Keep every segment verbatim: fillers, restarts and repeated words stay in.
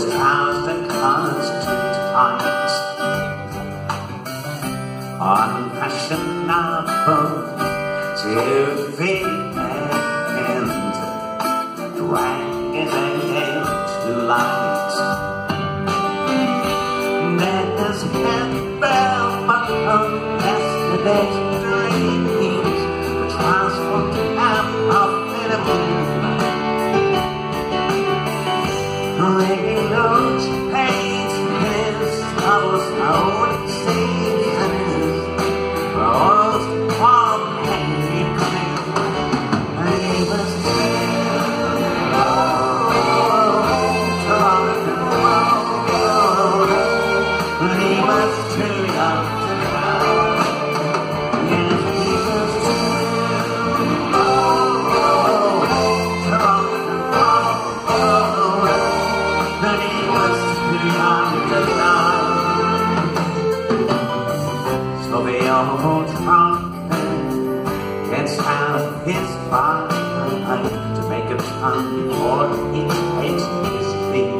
stars that constitute times, unfashionable to the end, dragging them to light. There's heaven of yesterday's dreams, transformed out of enemy. Railroads, pains, his troubles, how it seems, rose from Henry Green. And he was too old to rock and roll, and he was too young to die. Yes, he was too old to rock and roll, but he was too young to die. So the old trumpet gets out of his pipe to make a pun before he takes his leave.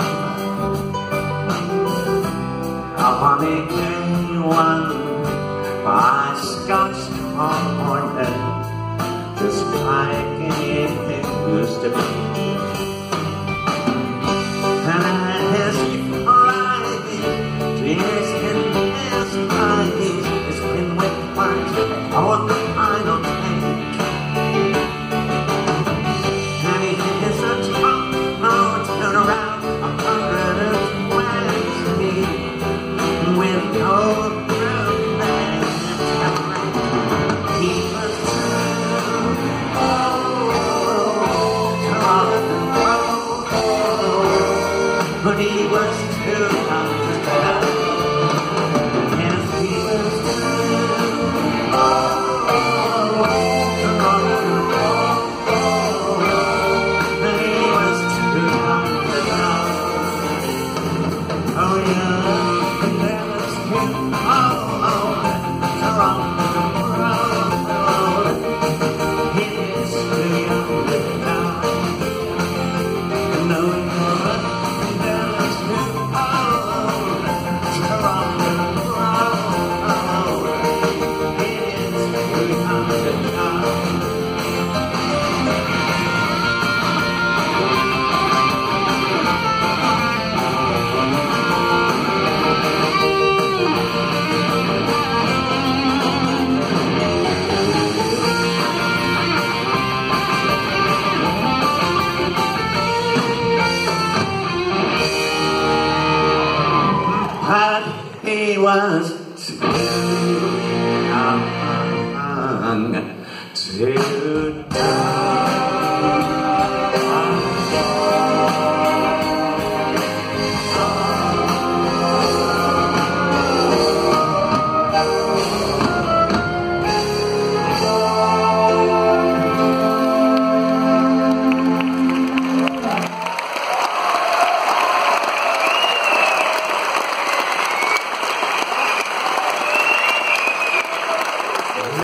Upon the gay one by Scotch corner, just like it used to be. And as he flies, tears in his eyes, his wind with words on the final page. And he hits a top note, turn around a hundred and twenty, with no romance. He was too old to rock and roll, but he was too young to die. Yes, he was too old to rock and roll, but he was too young to die. Oh yeah, and there was too old to rock and roll. He is too young to die. No, but he was too young to die.